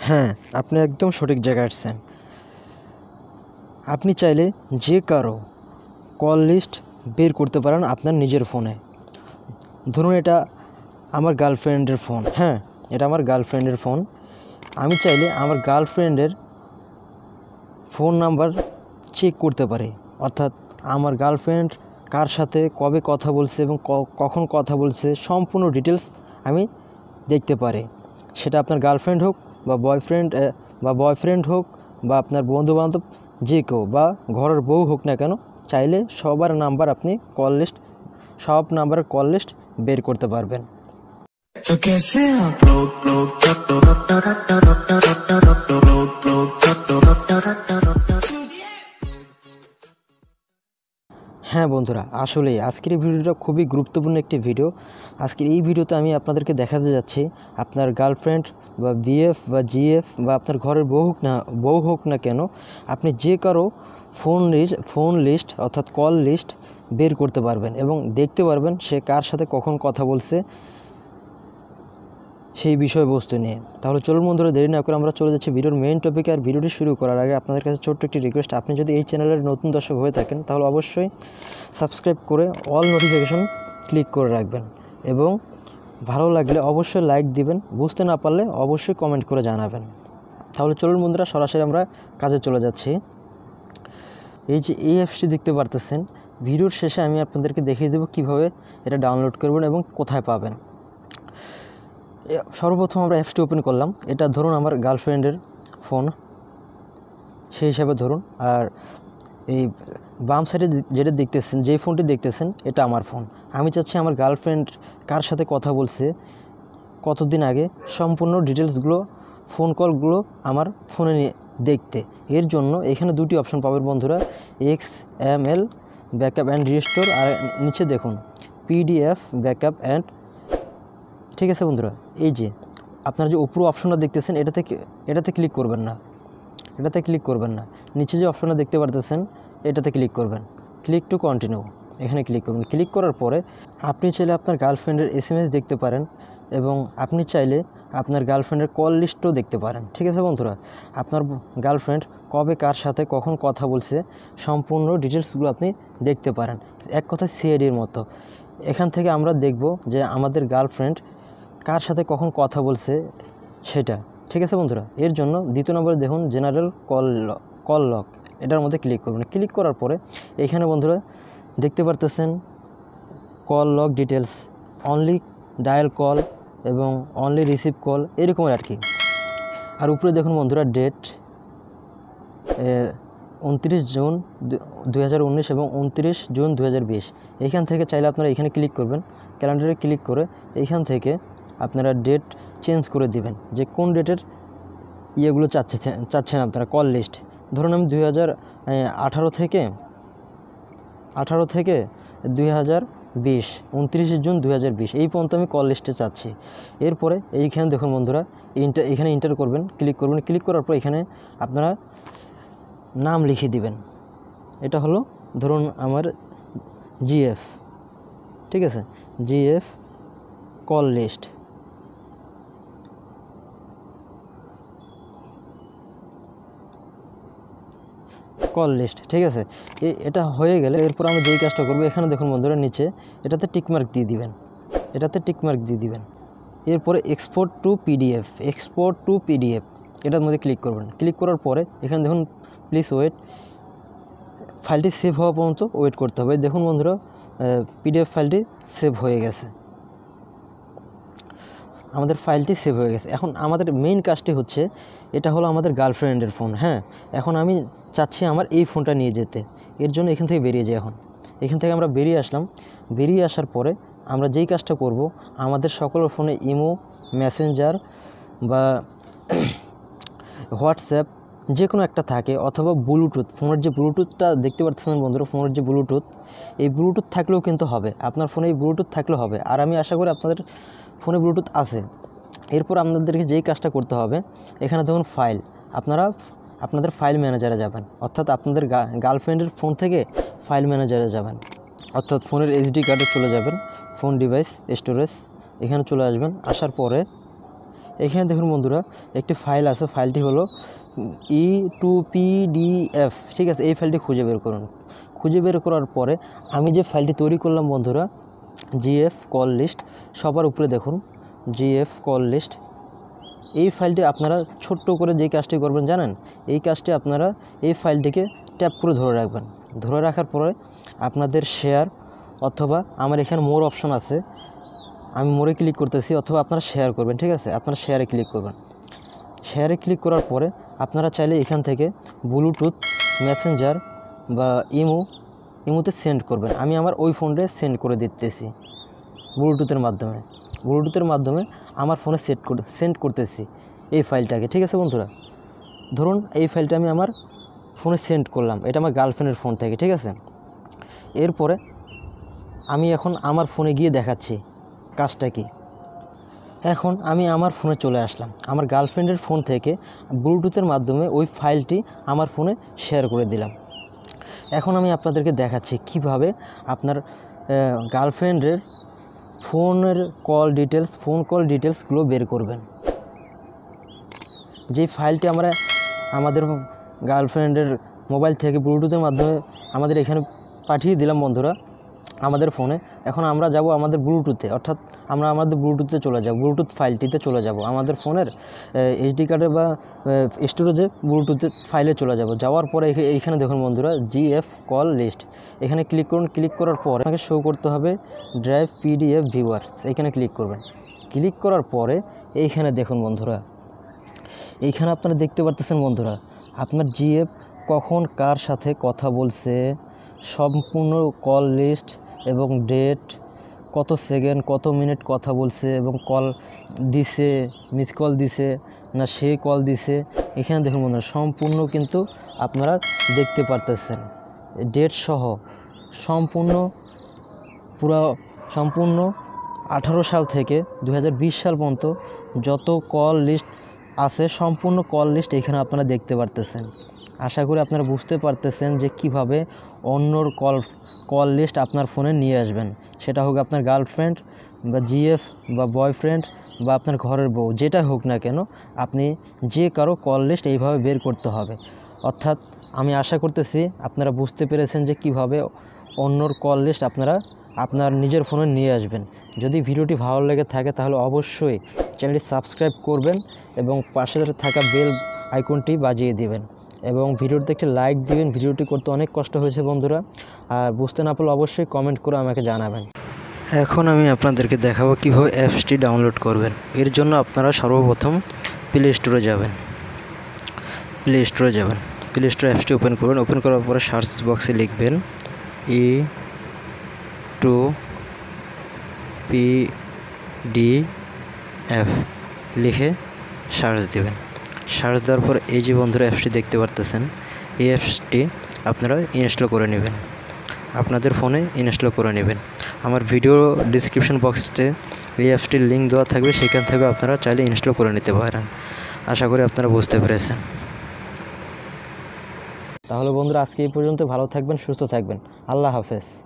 হ্যাঁ, আপনি একদম সঠিক জায়গায় আসছেন। আপনি চাইলে যে কারো কল লিস্ট বের করতে পারেন আপনার নিজের ফোনে। ধরুন এটা আমার গার্লফ্রেন্ডের ফোন, হ্যাঁ, এটা আমার গার্লফ্রেন্ডের ফোন। আমি চাইলে আমার গার্লফ্রেন্ডের ফোন নাম্বার চেক করতে পারি, অর্থাৎ আমার গার্লফ্রেন্ড কার সাথে কবে কথা বলছে এবং কখন কথা বলছে সম্পূর্ণ ডিটেলস আমি দেখতে পারি। সেটা আপনার গার্লফ্রেন্ড হোক বা বয়ফ্রেন্ড হোক বা আপনার বন্ধুবান্ধব যে কেউ বা ঘরের বউ হোক না কেন, চাইলে সবার নাম্বার আপনি সব নাম্বারের কল লিস্ট বের করতে পারবেন। तो कैसे आप लोग হ্যাঁ বন্ধুরা, আসলে আজকের এই ভিডিওটা খুবই গুরুত্বপূর্ণ একটি ভিডিও। আজকের এই ভিডিওতে আমি আপনাদেরকে দেখাতে যাচ্ছি আপনার গার্লফ্রেন্ড বা বিএফ বা জিএফ বা আপনার ঘরের বউ হোক না কেন, আপনি যে কারো ফোন লিস্ট অর্থাৎ কল লিস্ট বের করতে পারবেন এবং দেখতে পারবেন সে কার সাথে কখন কথা বলছে সেই বিষয়বস্তু নিয়ে। তাহলে চলুন বন্ধুরা, দেরি না করে আমরা চলে যাচ্ছি ভিডিওর মেইন টপিকে। আর ভিডিওটি শুরু করার আগে আপনাদের কাছে ছোট্ট একটি রিকোয়েস্ট, আপনি যদি এই চ্যানেলের নতুন দর্শক হয়ে থাকেন তাহলে অবশ্যই সাবস্ক্রাইব করে অল নোটিফিকেশন ক্লিক করে রাখবেন এবং ভালো লাগলে অবশ্যই লাইক দিবেন, বুঝতে না পারলে অবশ্যই কমেন্ট করে জানাবেন। তাহলে চলুন বন্ধুরা, সরাসরি আমরা কাজে চলে যাচ্ছি। এই যে এই অ্যাপসটি দেখতে পারতেছেন, ভিডিওর শেষে আমি আপনাদেরকে দেখিয়ে দেবো কীভাবে এটা ডাউনলোড করবেন এবং কোথায় পাবেন। সর্বপ্রথম আমরা অ্যাপসটি ওপেন করলাম। এটা ধরুন আমার গার্লফ্রেন্ডের ফোন সেই হিসাবে ধরুন, আর এই বাম সাইডে যেটা দেখতেছেন, যেই ফোনটি দেখতেছেন, এটা আমার ফোন। আমি চাচ্ছি আমার গার্লফ্রেন্ড কার সাথে কথা বলছে কতদিন আগে সম্পূর্ণ ডিটেলসগুলো, ফোন কলগুলো আমার ফোনে নিয়ে দেখতে। এর জন্য এখানে দুটি অপশন পাবেন বন্ধুরা, XML ব্যাকআপ অ্যান্ড রিস্টোর, আর নিচে দেখুন PDF ব্যাকআপ অ্যান্ড। ঠিক আছে বন্ধুরা, এই যে আপনারা যে উপর অপশনটা দেখতেছেন এটাতে ক্লিক করবেন না, নিচে যে অপশনটা দেখতে পারতেছেন এটাতে ক্লিক করবেন। ক্লিক টু কন্টিনিউ, এখানে ক্লিক করবেন। ক্লিক করার পরে আপনি চাইলে আপনার গার্লফ্রেন্ডের SMS দেখতে পারেন এবং আপনি চাইলে আপনার গার্লফ্রেন্ডের কল লিস্টও দেখতে পারেন। ঠিক আছে বন্ধুরা, আপনার গার্লফ্রেন্ড কবে কার সাথে কখন কথা বলছে সম্পূর্ণ ডিটেলসগুলো আপনি দেখতে পারেন, এক কথায় CIDর মতো। এখান থেকে আমরা দেখব যে আমাদের গার্লফ্রেন্ড কার সাথে কখন কথা বলছে সেটা। ঠিক আছে বন্ধুরা, এর জন্য দ্বিতীয় নম্বরে দেখুন জেনারেল কল লক, এটার মধ্যে ক্লিক করবেন। ক্লিক করার পরে এখানে বন্ধুরা দেখতে পারতেছেন call lock details, only dial call এবং অনলি রিসিভ কল, এরকমের আর কি। আর উপরে দেখুন বন্ধুরা ডেট 29 জুন 2019 এবং 29 জুন 2020। এইখান থেকে চাইলে আপনারা এখানে ক্লিক করবেন, ক্যালেন্ডারে ক্লিক করে এইখান থেকে আপনারা ডেট চেঞ্জ করে দিবেন যে কোন ডেটের ইয়েগুলো চাচ্ছেন আপনারা কল লিস্ট। ধরুন আমি 2018 থেকে 2020 29 জুন 2020 এই পর্যন্ত আমি কল লিস্টে চাচ্ছি। এরপরে এইখানে দেখুন বন্ধুরা এখানে ইন্টার করবেন, ক্লিক করবেন। ক্লিক করার পর এখানে আপনারা নাম লিখে দিবেন। এটা হলো ধরুন আমার GF, ঠিক আছে, GF কল লিস্ট। ঠিক আছে, এটা হয়ে গেলে এরপর আমরা যেই কাজটা করবো, এখানে দেখুন বন্ধুরা নিচে এটাতে টিকমার্ক দিয়ে দিবেন। এরপরে এক্সপোর্ট টু PDF, এটার মধ্যে ক্লিক করবেন। ক্লিক করার পরে এখানে দেখুন প্লিজ ওয়েট, ফাইলটি সেভ হওয়া পর্যন্ত ওয়েট করতে হবে। দেখুন বন্ধুরা PDF ফাইলটি সেভ হয়ে গেছে, আমাদের ফাইলটি সেভ হয়ে গেছে। এখন আমাদের মেইন কাজটি হচ্ছে, এটা হলো আমাদের গার্লফ্রেন্ডের ফোন, হ্যাঁ। এখন আমি চাচ্ছি আমার এই ফোনটা নিয়ে যেতে, এর জন্য এখান থেকে বেরিয়ে যাই। এখান থেকে আমরা বেরিয়ে আসলাম। বেরিয়ে আসার পরে আমরা যেই কাজটা করব, আমাদের সকলের ফোনে ইমো, মেসেঞ্জার বা হোয়াটসঅ্যাপ যে কোনো একটা থাকে, অথবা ব্লুটুথ, ফোনের যে ব্লুটুথটা দেখতে পাচ্ছেন বন্ধুরা, ফোনের যে ব্লুটুথ, এই ব্লুটুথ থাকলেও কিন্তু হবে, আপনার ফোনে এই ব্লুটুথ থাকলেও হবে। আর আমি আশা করি আপনাদের ফোনে ব্লুটুথ আছে। এরপর আপনাদেরকে যেই কাজটা করতে হবে, এখানে দেখুন ফাইল, আপনাদের ফাইল ম্যানেজারে যাবেন, অর্থাৎ আপনাদের গার্লফ্রেন্ডের ফোন থেকে ফাইল ম্যানেজারে যাবেন, অর্থাৎ ফোনের SD কার্ডে চলে যাবেন, ফোন ডিভাইস স্টোরেজ, এখানে চলে আসবেন। আসার পরে এখানে দেখুন বন্ধুরা একটি ফাইল আছে, ফাইলটি হলো E2PDF, ঠিক আছে। এই ফাইলটি খুঁজে বের করুন। খুঁজে বের করার পরে আমি যে ফাইলটি তৈরি করলাম বন্ধুরা, GF কল লিস্ট, সবার উপরে দেখুন GF কল লিস্ট। এই ফাইলটি আপনারা ছোট্ট করে যে কাজটি করবেন জানেন, এই কাজটি আপনারা এই ফাইলটিকে ট্যাপ করে ধরে রাখবেন। ধরে রাখার পরে আপনাদের শেয়ার অথবা আমার এখানে মোর অপশন আছে, আমি মোরে ক্লিক করতেছি, অথবা আপনারা শেয়ার করবেন, ঠিক আছে। আপনারা শেয়ারে ক্লিক করবেন। শেয়ারে ক্লিক করার পরে আপনারা চাইলে এখান থেকে ব্লুটুথ, মেসেঞ্জার বা ইমোতে সেন্ড করবেন। আমি আমার ওই ফোনে সেন্ড করে দিতেছি ব্লুটুথের মাধ্যমে আমার ফোনে সেন্ড করতেছি এই ফাইলটাকে, ঠিক আছে বন্ধুরা। ধরুন এই ফাইলটা আমি আমার ফোনে সেন্ড করলাম, এটা আমার গার্লফ্রেন্ডের ফোন থেকে, ঠিক আছে। এরপরে আমি এখন আমার ফোনে গিয়ে দেখাচ্ছি কাজটা কি। এখন আমি আমার ফোনে চলে আসলাম, আমার গার্লফ্রেন্ডের ফোন থেকে ব্লুটুথের মাধ্যমে ওই ফাইলটি আমার ফোনে শেয়ার করে দিলাম। এখন আমি আপনাদেরকে দেখাচ্ছি কিভাবে আপনার গার্লফ্রেন্ডের ফোন কল ডিটেলসগুলো বের করবেন। যেই ফাইলটি আমরা আমাদের গার্লফ্রেন্ডের মোবাইল থেকে ব্লুটুথের মাধ্যমে আমাদের এখানে পাঠিয়ে দিলাম বন্ধুরা আমাদের ফোনে। এখন আমরা যাব আমাদের ব্লুটুথে, অর্থাৎ আমরা আমাদের ব্লুটুথে চলে যাব, ব্লুটুথ ফাইলটিতে চলে যাব, আমাদের ফোনের এইচডি কার্ডে বা স্টোরেজে ব্লুটুথে ফাইলে চলে যাব। যাওয়ার পরে এইখানে দেখুন বন্ধুরা GF কল লিস্ট, এখানে ক্লিক করুন। ক্লিক করার পর আপনাকে শো করতে হবে ড্রাইভ PDF ভিউয়ার, এখানে ক্লিক করবেন। ক্লিক করার পরে এইখানে দেখুন বন্ধুরা, এইখানে আপনারা দেখতে পারতেছেন বন্ধুরা আপনার GF কখন কার সাথে কথা বলছে, সম্পূর্ণ কল লিস্ট এবং ডেট, কত সেকেন্ড কত মিনিট কথা বলছে এবং কল দিছে, মিস কল দিছে না সে কল দিছে। এখানে দেখুন বন্ধুরা সম্পূর্ণ কিন্তু আপনারা দেখতে পারতেছেন ডেট সহ সম্পূর্ণ 18 সাল থেকে 2020 সাল পর্যন্ত যত কল লিস্ট আছে সম্পূর্ণ কল লিস্ট এখানে আপনারা দেখতে পারতেছেন। আশা করি আপনারা বুঝতে পারতেছেন যে কিভাবে অন্যর কল লিস্ট আপনার ফোনে নিয়ে আসবেন, সেটা হোক আপনার গার্লফ্রেন্ড বা GF বা বয়ফ্রেন্ড বা আপনার ঘরের বউ, যেটা হোক না কেন আপনি যে কারো কল লিস্ট এইভাবে বের করতে হবে। অর্থাৎ আমি আশা করতেছি আপনারা বুঝতে পেরেছেন যে কিভাবে অন্যর কল লিস্ট আপনারা আপনার নিজের ফোনে নিয়ে আসবেন। যদি ভিডিওটি ভালো লেগে থাকে তাহলে অবশ্যই চ্যানেলটি সাবস্ক্রাইব করবেন এবং পাশে থাকা বেল আইকনটি বাজিয়ে দিবেন এবং ভিডিওটিতে একটি লাইক দিবেন। ভিডিওটি করতে অনেক কষ্ট হয়েছে বন্ধুরা, আর বুঝতে না পারলে অবশ্যই কমেন্ট করে আমাকে জানাবেন। এখন আমি আপনাদেরকে দেখাবো কীভাবে অ্যাপসটি ডাউনলোড করবেন। এর জন্য আপনারা সর্বপ্রথম প্লে স্টোরে যাবেন। প্লে স্টোরে অ্যাপসটি ওপেন করবেন। ওপেন করার পরে সার্চ বক্সে লিখবেন E2PDF লিখে সার্চ দেবেন। সার্চ দেওয়ার পর এই যে বন্ধুরা অ্যাপসটি দেখতে পারতেছেন, এই অ্যাপসটি আপনারা ইনস্টল করে নেবেন, আপনাদের ফোনে ইনস্টল করে নেবেন। আমার ভিডিও ডিসক্রিপশন বক্সে এই অ্যাপসটির লিঙ্ক দেওয়া থাকবে, সেখান থেকে আপনারা চাইলে ইনস্টল করে নিতে পারেন। আশা করি আপনারা বুঝতে পেরেছেন। তাহলে বন্ধুরা আজকে এই পর্যন্ত, ভালো থাকবেন, সুস্থ থাকবেন, আল্লাহ হাফেজ।